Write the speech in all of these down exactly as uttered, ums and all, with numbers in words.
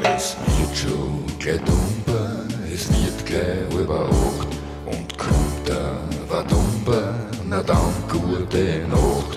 Es wird schon gleich dumper, es wird gleich über acht. Und kommt da was dumper, na dann gute Nacht.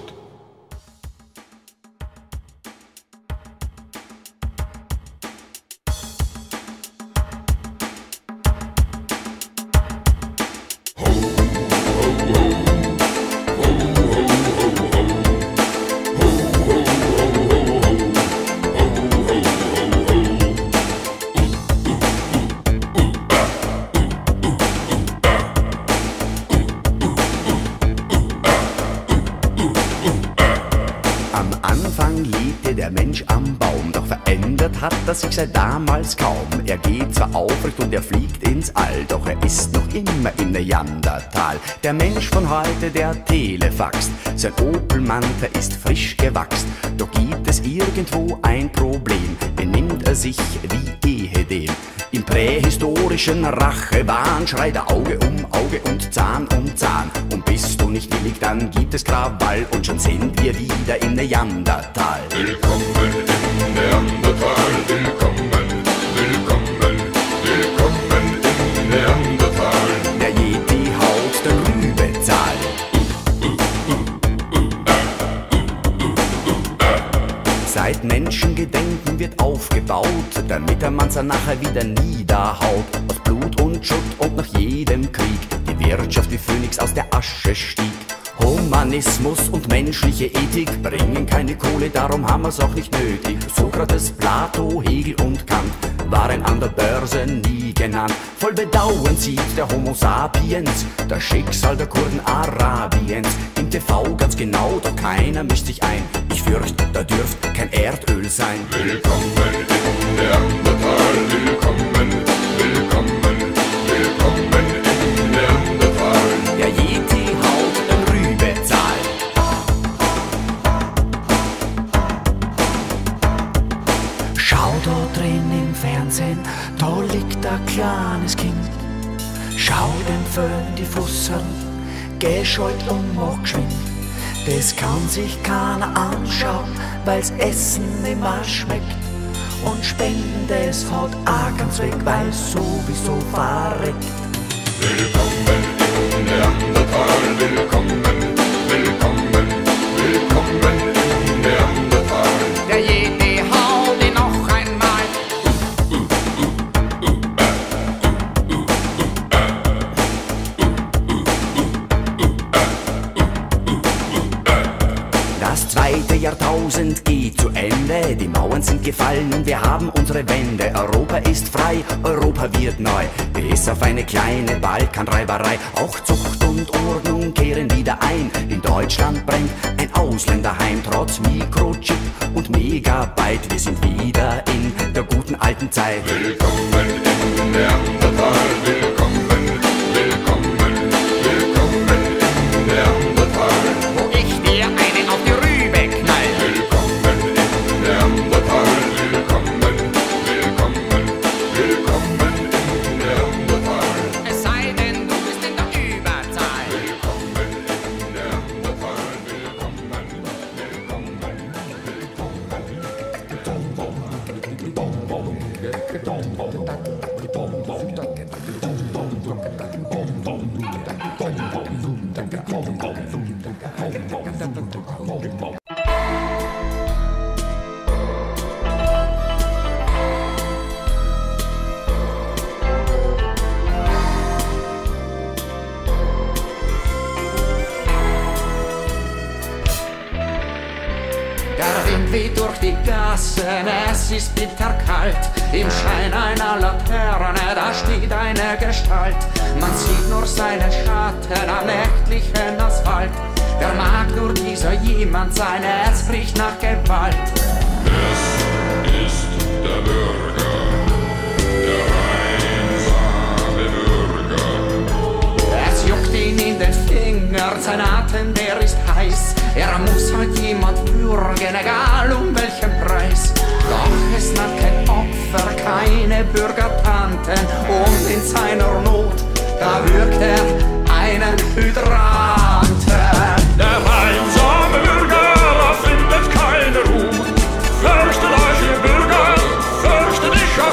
Der Mensch am Baum, doch verändert hat er sich seit damals kaum. Er geht zwar aufrecht und er fliegt ins All, doch er ist noch immer in Neandertal. Der Mensch von heute, der Telefaxt, sein Opel Manta ist frisch gewachst. Doch gibt es irgendwo ein Problem, benimmt er sich wie ehedem. Im prähistorischen Rachewahn schreit er Auge um Auge und Zahn um Zahn. Und bist du nicht willig, dann gibt es Krawall und schon sind wir wieder in Neandertal. Willkommen in Neandertal, willkommen, willkommen, willkommen in Neandertal. Der Yeti haut der Rübezahl. Seit Menschengedenken wird aufgebaut, damit der Mann nachher wieder niederhaut. Aus Blut und Schutt und nach jedem Krieg die Wirtschaft wie Phönix aus der Asche stieg. Humanismus und menschliche Ethik bringen keine Kohle, darum haben wir's auch nicht nötig. Sokrates, Plato, Hegel und Kant waren an der Börse nie genannt. Voll Bedauern sieht der Homo sapiens das Schicksal der Kurden Arabiens. Im T V ganz genau, doch keiner mischt sich ein. Ich fürchte, da dürft kein Erdöl sein. Willkommen in Neandertal, willkommen, willkommen, willkommen in Neandertal. Der Yeti haut den Rübezahl. Schau da drin im Fernsehen, da liegt ein kleines Kind. Schau dem Föhn die Fussern, geh schalt und mach geschwind. Das kann sich keiner anschauen, weil's Essen immer schmeckt. Und Spenden, das hat auch ganz weg, weil's sowieso verreckt. Willkommen in Neandertal, willkommen, willkommen, willkommen in Neandertal. Der Yeti haut ihn noch einmal. Das zweite Jahrtausend geht zu Ende, die Mauern sind gefallen und wir haben unsere Wende. Europa ist frei, Europa wird neu, bis auf eine kleine Balkanreiberei. Auch Zucht und Ordnung kehren wieder ein, in Deutschland brennt ein Ausländerheim. Trotz Mikrochip und Megabyte, wir sind wieder in der guten alten Zeit. Willkommen in Neandertal, willkommen, willkommen, willkommen in Neandertal. Wo ich dir eine auf die Rübe knall. Willkommen in Neandertal, willkommen, willkommen, willkommen in Neandertal. Es sei denn, du bist in der Überzahl. Willkommen in Neandertal, willkommen, willkommen, Der Wind weht durch die Gassen, es ist bitterkalt. Im Schein einer Laterne, da steht eine Gestalt. Man sieht nur seinen Schatten am nächtlichen Asphalt. Wer mag nur dieser jemand sein, es riecht nach Gewalt. es ist der Bürger, der einsame Bürger. Es juckt ihn in den Fingern, sein Atem, der ist heiß. Er muss heute jemand bürgen, egal um welchen Preis. Doch es nahm kein Opfer, keine Bürgertanten. Und in seiner Not, da würgt er einen Hydranten. Der einsame Bürger findet keine Ruhe. Fürchtet euch, ihr Bürger, fürchtet dich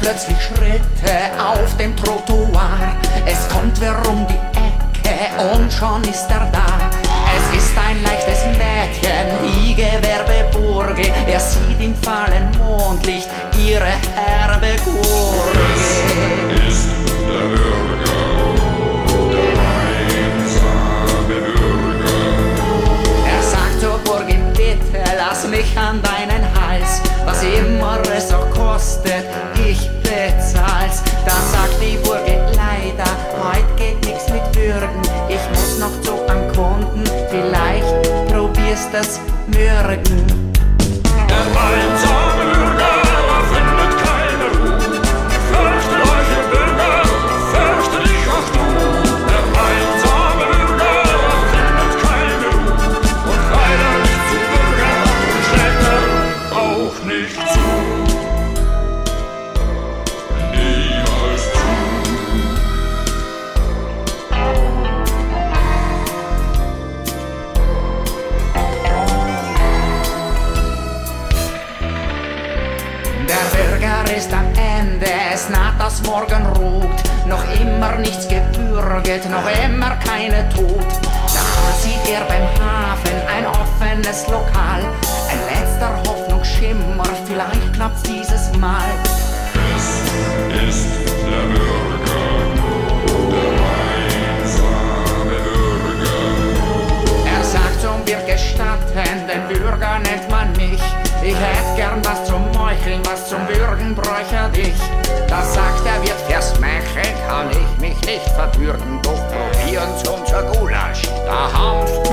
plötzlich Schritte auf dem Trottoir. Es kommt wer um die Ecke und schon ist er da. Es ist ein leichtes Mädchen, Ige Werbeburge. Er sieht im fallen Mondlicht ihre herbe Gurke. Es ist der Bürger, der einsame Bürger. Er sagt zur Burgin, bitte lass mich an deinen Hals. Was immer es auch kostet, ich bezahl's. Da sagt die Burgin, leider, heute geht nix mit Würgen. Ich muss noch zu einem Kunden, vielleicht probierst das morgen. Der einsame Bürger findet keine Ruhe. Fürchtet euch, ihr Bürger, fürchte dich auch du. Der einsame Bürger findet keine Ruhe. Und weil er nicht zu Bürger schlägt er auch nicht zu. Niemals zu. Der Bürger ist am Ende, es naht das Morgen ruht. Noch immer nichts gebürget, noch immer keine Tod. Da sieht er beim Hafen ein offenes Lokal. Ein letzter Hoffnungsschimmer, vielleicht klappt's dieses Mal. Es ist der Bürger, der einsame Bürger. Er sagt zum Wirt gestatten, den Bürger nennt man mich. Ich hätt gern was zum Meucheln, was zum Würgen bräuchte dich. Da sagt der Wirt, fürs Mächeln kann ich mich nicht verbürgen, doch probieren zum zur Gulasch. Da Hanf